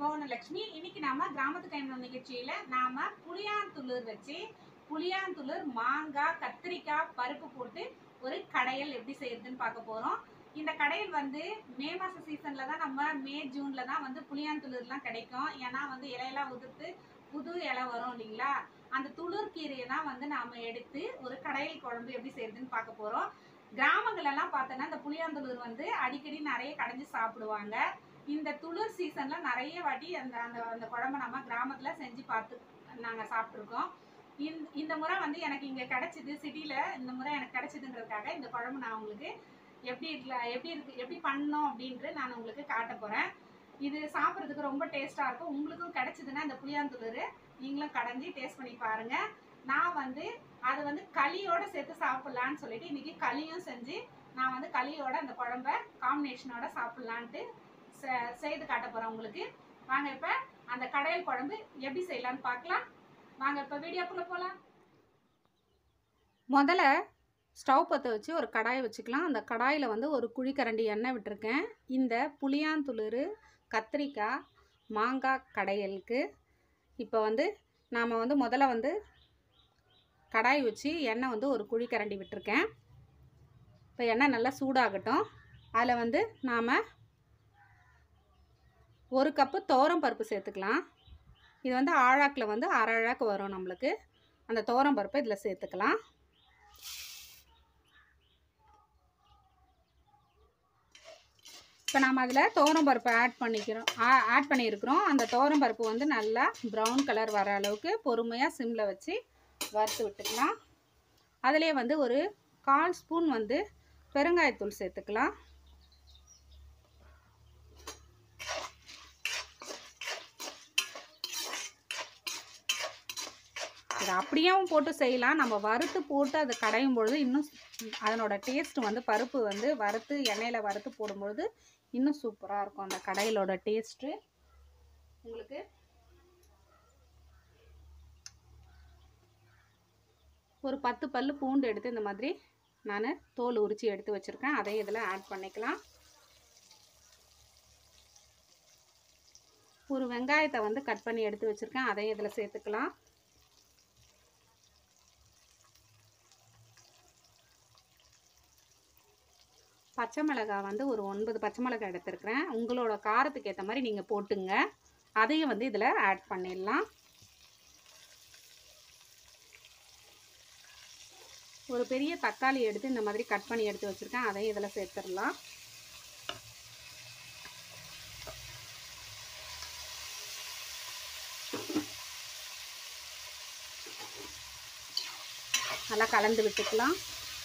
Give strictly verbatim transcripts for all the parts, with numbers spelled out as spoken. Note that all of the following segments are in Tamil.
மோகனலட்சுமி. இன்னைக்கு நாம கிராமத்து கைமணம் நிகழ்ச்சியில நாம புளியாந்துளிர் வச்சு புளியாந்துளிர், மாங்காய், கத்திரிக்காய், பருப்பு போட்டு ஒரு கடையல் எப்படி செய்யறதுன்னு பார்க்க போறோம். இந்த கடையல் வந்து மே மாச சீசன்ல தான், நம்ம மே ஜூன்ல தான் வந்து புளியாந்துளிர்லாம் கிடைக்கும். ஏன்னா வந்து இலையெல்லாம் உதிர்த்து புது இலை வரும் இல்லைங்களா, அந்த துளிர் கீரையை தான் வந்து நாம எடுத்து ஒரு கடையல் குழம்பு எப்படி செய்யறதுன்னு பார்க்க போறோம். கிராமங்கள் எல்லாம் பார்த்தோன்னா இந்த புளியாந்துளிர் வந்து அடிக்கடி நிறைய கடைஞ்சு சாப்பிடுவாங்க. இந்த துளிர் சீசன்ல நிறைய வாட்டி அந்த அந்த அந்த குழம்பு நம்ம கிராமத்துல செஞ்சு பார்த்து நாங்கள் சாப்பிட்ருக்கோம். இந்த இந்த முறை வந்து எனக்கு இங்கே கிடைச்சிது, சிட்டியில் இந்த முறை எனக்கு கிடைச்சிதுன்றதுக்காக இந்த குழம்பு நான் உங்களுக்கு எப்படி இருக்கல எப்படி இருக்கு எப்படி பண்ணோம் அப்படின்ட்டு நான் உங்களுக்கு காட்ட போகிறேன். இது சாப்பிட்றதுக்கு ரொம்ப டேஸ்ட்டாக இருக்கும். உங்களுக்கும் கிடைச்சிதுன்னா இந்த புளியாந்துளிர் நீங்களும் கடைஞ்சி டேஸ்ட் பண்ணி பாருங்கள். நான் வந்து அதை வந்து களியோடு சேர்த்து சாப்பிட்லான்னு சொல்லிட்டு இன்றைக்கி களியும் செஞ்சு நான் வந்து களியோட அந்த குழம்ப காம்பினேஷனோட சாப்பிட்லான்ட்டு செய்து காட்ட போகிறேன் உங்களுக்கு. வாங்க இப்போ அந்த கடையல் குழம்பு எப்படி செய்யலான்னு பார்க்கலாம். வாங்க இப்போ வீடியோக்குள்ளே போகலாம். முதல்ல ஸ்டவ் பற்ற வச்சு ஒரு கடாயை வச்சுக்கலாம். அந்த கடாயில் வந்து ஒரு குழிக்கரண்டி எண்ணெய் விட்டுருக்கேன். இந்த புளியாந்துளிர், கத்திரிக்காய், மாங்காய் கடையலுக்கு இப்போ வந்து நாம் வந்து முதல்ல வந்து கடாய் வச்சு எண்ணெய் வந்து ஒரு குழிக்கரண்டி விட்டுருக்கேன். இப்போ எண்ணெய் நல்லா சூடாகட்டும். அதில் வந்து நாம் ஒரு கப்பு துவரம் பருப்பு சேர்த்துக்கலாம். இது வந்து ஆழாக்கில் வந்து அரை அழாக்கு வரும் நம்மளுக்கு. அந்த துவரம் பருப்பை இதில் சேர்த்துக்கலாம். இப்போ நாம் அதில் துவரம் பருப்பை ஆட் பண்ணிக்கிறோம் ஆட் பண்ணியிருக்கிறோம். அந்த துவரம் பருப்பு வந்து நல்லா ப்ரௌன் கலர் வர அளவுக்கு பொறுமையாக சிம்மில் வச்சு வறுத்து விட்டுக்கலாம். அதிலே வந்து ஒரு கால் ஸ்பூன் வந்து பெருங்காயத்தூள் சேர்த்துக்கலாம். இதை அப்படியும் போட்டு செய்யலாம். நம்ம வறுத்து போட்டு அதை கடையும் பொழுது இன்னும் அதனோட டேஸ்ட் வந்து பருப்பு வந்து வறுத்து எண்ணெயில் வறுத்து போடும்பொழுது இன்னும் சூப்பராக இருக்கும். அந்த கடையிலோட டேஸ்ட்டு உங்களுக்கு. ஒரு பத்து பல்லு பூண்டு எடுத்து இந்த மாதிரி நான் தோல் உரித்து எடுத்து வச்சுருக்கேன். அதையும் இதில் ஆட் பண்ணிக்கலாம். ஒரு வெங்காயத்தை வந்து கட் பண்ணி எடுத்து வச்சுருக்கேன். அதையும் இதில் சேர்த்துக்கலாம். பச்சை மிளகாய் வந்து ஒரு ஒன்பது பச்சை மிளகாய் எடுத்துருக்கிறேன். உங்களோட காரத்துக்கு ஏற்ற மாதிரி நீங்கள் போட்டுங்க. அதையும் வந்து இதில் ஆட் பண்ணிடலாம். ஒரு பெரிய தக்காளி எடுத்து இந்த மாதிரி கட் பண்ணி எடுத்து வச்சுருக்கேன். அதையும் இதில் சேர்த்துடலாம். நல்லா கலந்து விட்டுக்கலாம்.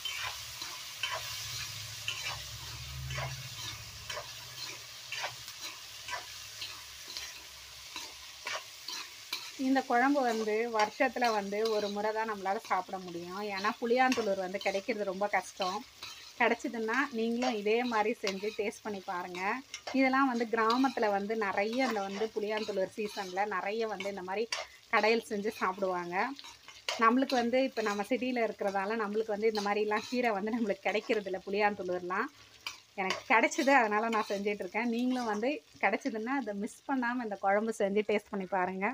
இந்த குழம்பு வந்து வருஷத்தில் வந்து ஒரு முறை தான் நம்மளால் சாப்பிட முடியும். ஏன்னா புளியாந்துளிர் வந்து கிடைக்கிறது ரொம்ப கஷ்டம். கிடச்சிதுன்னா நீங்களும் இதே மாதிரி செஞ்சு டேஸ்ட் பண்ணி பாருங்கள். இதெல்லாம் வந்து கிராமத்தில் வந்து நிறைய இந்த வந்து புளியாந்துளிர் சீசனில் நிறைய வந்து இந்த மாதிரி கடையல் செஞ்சு சாப்பிடுவாங்க. நம்மளுக்கு வந்து இப்போ நம்ம சிட்டியில் இருக்கிறதால நம்மளுக்கு வந்து இந்த மாதிரிலாம் கீரை வந்து நம்மளுக்கு கிடைக்கிறது இல்லை. புளியாந்துளிர்லாம் எனக்கு கிடச்சிது, அதனால் நான் செஞ்சிட்ருக்கேன். நீங்களும் வந்து கிடச்சிதுன்னா அதை மிஸ் பண்ணாமல் இந்த குழம்பு செஞ்சு டேஸ்ட் பண்ணி பாருங்கள்.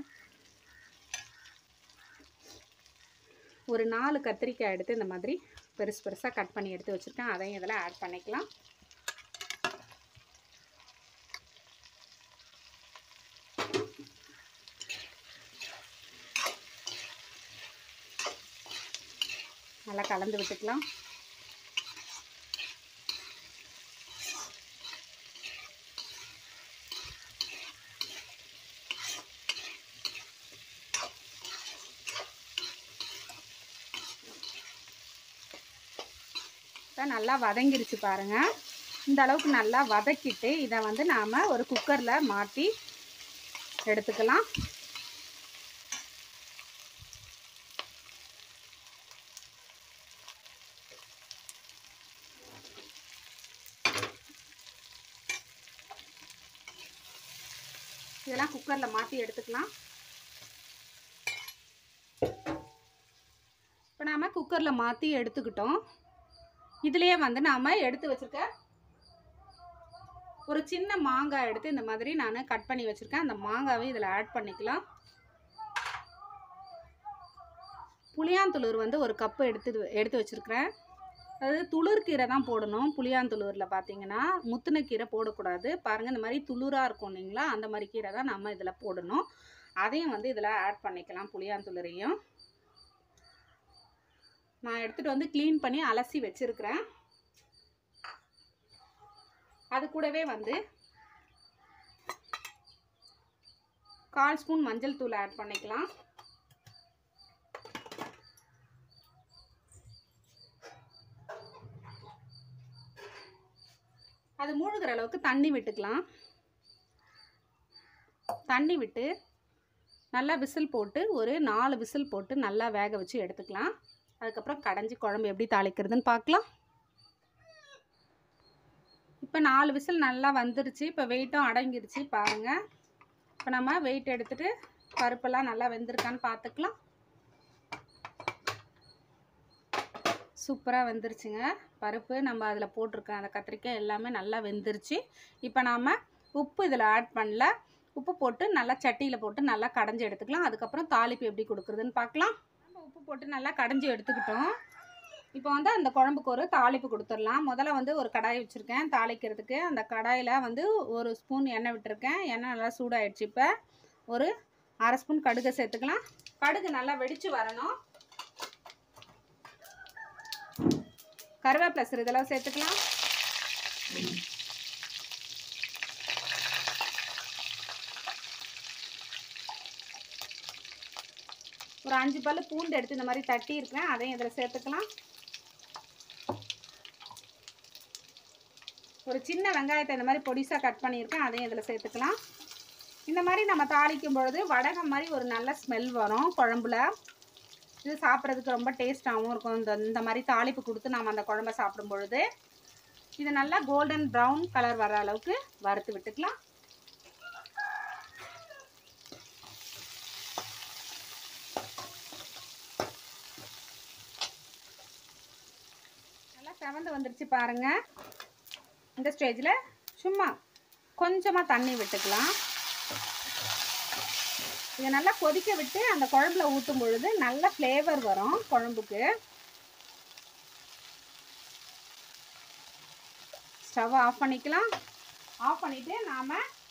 ஒரு நாலு கத்திரிக்காய் எடுத்து இந்த மாதிரி பெருசு பெருசாக கட் பண்ணி எடுத்து வச்சுருக்கேன். அதையும் இதில் ஆட் பண்ணிக்கலாம். நல்லா கலந்து விட்டுக்கலாம். நல்லா வதங்கிருச்சு பாருங்கள். இந்த அளவுக்கு நல்லா வதக்கிட்டு இதை வந்து நாம் ஒரு குக்கரில் மாற்றி எடுத்துக்கலாம். இதெல்லாம் குக்கரில் மாற்றி எடுத்துக்கலாம். இப்போ நாம் குக்கரில் மாற்றி எடுத்துக்கிட்டோம். இதுலேயே வந்து நாம் எடுத்து வச்சுருக்க ஒரு சின்ன மாங்காய் எடுத்து இந்த மாதிரி நான் கட் பண்ணி வச்சுருக்கேன். அந்த மாங்காவை இதில் ஆட் பண்ணிக்கலாம். புளியாந்துளுர் வந்து ஒரு கப்பு எடுத்து எடுத்து வச்சுருக்கிறேன். அதாவது துளிர்கீரை தான் போடணும். புளியாந்துளூரில் பார்த்தீங்கன்னா முத்துன கீரை போடக்கூடாது. பாருங்கள், இந்த மாதிரி துளிராக இருக்கும் இல்லைங்களா, அந்த மாதிரி கீரை தான் நம்ம இதில் போடணும். அதையும் வந்து இதில் ஆட் பண்ணிக்கலாம். புளியாந்துளரையும் நான் எடுத்துகிட்டு வந்து க்ளீன் பண்ணி அலசி வச்சுருக்கிறேன். அது கூடவே வந்து கால் ஸ்பூன் மஞ்சள் தூள் ஆட் பண்ணிக்கலாம். அது மூழ்கிற அளவுக்கு தண்ணி விட்டுக்கலாம். தண்ணி விட்டு நல்லா விசில் போட்டு ஒரு நாலு விசில் போட்டு நல்லா வேக வச்சு எடுத்துக்கலாம். அதுக்கப்புறம் கடைஞ்சி குழம்பு எப்படி தாளிக்கிறதுன்னு பார்க்கலாம். இப்போ நாலு விசில் நல்லா வந்துருச்சு. இப்போ வெயிட்டும் அடங்கிருச்சு பாருங்கள். இப்போ நம்ம வெயிட் எடுத்துகிட்டு பருப்பெல்லாம் நல்லா வெந்திருக்கான்னு பார்த்துக்கலாம். சூப்பராக வெந்துருச்சுங்க பருப்பு. நம்ம அதில் போட்டிருக்க அந்த கத்திரிக்காய் எல்லாமே நல்லா வெந்துருச்சு. இப்போ நாம் உப்பு இதில் ஆட் பண்ணல. உப்பு போட்டு நல்லா சட்டியில் போட்டு நல்லா கடைஞ்சி எடுத்துக்கலாம். அதுக்கப்புறம் தாளிப்பு எப்படி கொடுக்குறதுன்னு பார்க்கலாம். நம்ம உப்பு போட்டு நல்லா கடைஞ்சி எடுத்துக்கிட்டோம். இப்போ வந்து அந்த குழம்புக்கு ஒரு தாளிப்பு கொடுத்துடலாம். முதல்ல வந்து ஒரு கடாய் வச்சுருக்கேன் தாளிக்கிறதுக்கு. அந்த கடாயில் வந்து ஒரு ஸ்பூன் எண்ணெய் விட்டுருக்கேன். எண்ணெய் நல்லா சூடாகிடுச்சு. இப்போ ஒரு அரை ஸ்பூன் கடுகை சேர்த்துக்கலாம். கடுகு நல்லா வெடித்து வரணும். கருவேப்பிலை சிறிதளவு சேர்த்துக்கலாம். ஒரு அஞ்சு பல்லு பூண்டு எடுத்து இந்த மாதிரி தட்டி இருக்கேன், அதையும் இதில் சேர்த்துக்கலாம். ஒரு சின்ன வெங்காயத்தை இந்த மாதிரி பொடிசாக கட் பண்ணியிருக்கேன், அதையும் இதில் சேர்த்துக்கலாம். இந்த மாதிரி நம்ம தாளிக்கும் பொழுது வடகம் மாதிரி ஒரு நல்ல ஸ்மெல் வரும் குழம்புல. இது சாப்பிட்றதுக்கு ரொம்ப டேஸ்ட்டாகவும் இருக்கும். இந்த இந்த மாதிரி தாளிப்பு கொடுத்து நாம் அந்த குழம்பை சாப்பிடும் பொழுது இது நல்லா கோல்டன் ப்ரௌன் கலர் வர அளவுக்கு வறுத்து விட்டுக்கலாம். நல்லா செவந்து வந்துருச்சு பாருங்கள். இந்த ஸ்டேஜில் சும்மா கொஞ்சமாக தண்ணி விட்டுக்கலாம். இதை நல்லா கொதிக்க விட்டு அந்த குழம்புல ஊற்றும் பொழுது நல்ல ஃப்ளேவர் வரும் குழம்புக்கு. ஸ்டவ் ஆஃப் பண்ணிக்கலாம். ஆஃப் பண்ணிவிட்டு நாம்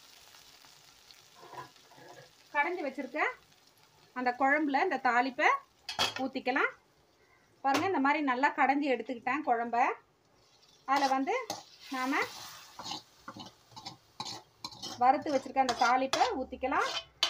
கடைஞ்சி வச்சுருக்க அந்த குழம்புல இந்த தாளிப்பை ஊற்றிக்கலாம். பாருங்கள், இந்த மாதிரி நல்லா கடைஞ்சி எடுத்துக்கிட்டேன் குழம்ப. அதில் வந்து நாம் வறுத்து வச்சுருக்க அந்த தாளிப்பை ஊற்றிக்கலாம்.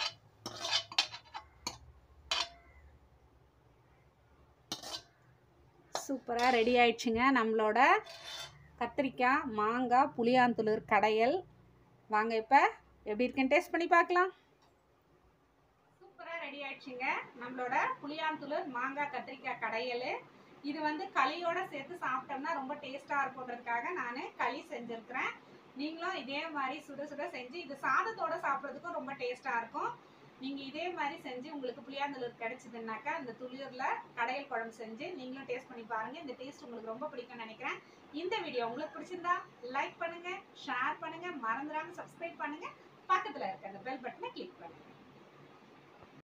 சூப்பராக ரெடி ஆயிடுச்சுங்க நம்மளோட கத்திரிக்காய் மாங்காய் புளியாந்துளுர் கடையல். வாங்க இப்போ எப்படி இருக்குன்னு டேஸ்ட் பண்ணி பார்க்கலாம். சூப்பராக ரெடி ஆயிடுச்சுங்க நம்மளோட புளியாந்துளுர் மாங்காய் கத்திரிக்காய் கடையல். இது வந்து களியோட சேர்த்து சாப்பிட்டோம்னா ரொம்ப டேஸ்ட்டாக இருக்குன்றதுக்காக நான் களி செஞ்சுருக்கிறேன். நீங்களும் இதே மாதிரி சுட சுட செஞ்சு இது சாதத்தோடு சாப்பிட்றதுக்கும் ரொம்ப டேஸ்ட்டாக இருக்கும். நீங்கள் இதே மாதிரி செஞ்சு உங்களுக்கு புளியாந்துளுர் கிடைச்சிதுன்னாக்கா இந்த துளியூரில் கடையல் குழம்பு செஞ்சு நீங்களும் டேஸ்ட் பண்ணி பாருங்கள். இந்த டேஸ்ட் உங்களுக்கு ரொம்ப பிடிக்கும்னு நினைக்கிறேன். இந்த வீடியோ உங்களுக்கு பிடிச்சிருந்தா லைக் பண்ணுங்கள், ஷேர் பண்ணுங்கள், மறந்துடாமல் சப்ஸ்கிரைப் பண்ணுங்கள். பக்கத்தில் இருக்க அந்த பெல் பட்டனை கிளிக் பண்ணுங்கள்.